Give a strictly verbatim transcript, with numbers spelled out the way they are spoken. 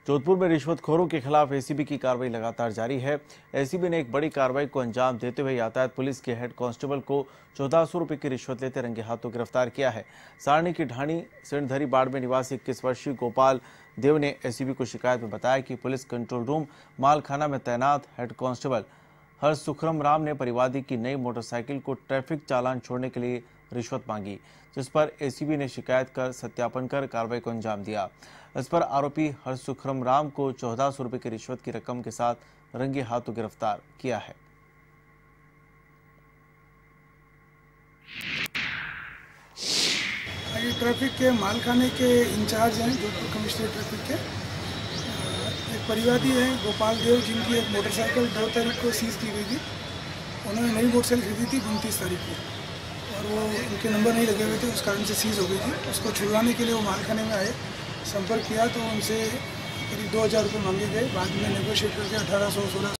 जोधपुर में रिश्वतखोरों के खिलाफ एसीबी की कार्रवाई लगातार जारी है। एसीबी ने एक बड़ी कार्रवाई को अंजाम देते हुए यातायात पुलिस के हेड कांस्टेबल को चौदह सौ रुपए की रिश्वत लेते रंगे हाथों गिरफ्तार किया है। सारणी की ढाणी सिणधरी बाड़ में निवासी इक्कीस वर्षीय गोपाल देव ने एसीबी को शिकायत में बताया कि पुलिस कंट्रोल रूम मालखाना में तैनात हेड कांस्टेबल हर सुखरम राम ने परिवादी की नई मोटरसाइकिल को ट्रैफिक चालान छोड़ने के लिए रिश्वत मांगी, जिस पर एसीबी ने शिकायत कर सत्यापन कर कार्रवाई को अंजाम दिया। इस पर आरोपी हर सुखरम राम को चौदह सौ रुपए की रिश्वत की रकम के साथ रंगे हाथों गिरफ्तार किया है। ट्रैफिक के मालखाने के इंचार्ज हैं जोधपुर कमिश्नर ट्रैफिक के। एक परिवादी हैं गोपाल देव, जिनकी एक मोटरसाइकिल दो तारीख को सीज की गई थी। उन्होंने नई मोटरसाइकिल खरीदी थी उनतीस तारीख को, और वो उनके नंबर नहीं लगे हुए थे, उस कारण से सीज हो गई थी। उसको छुड़वाने के लिए वो मालखाने में आए, संपर्क किया तो उनसे करीब दो हज़ार रुपये मांगे गए। बाद में नेगोशिएट करके अठारह सौ सोलह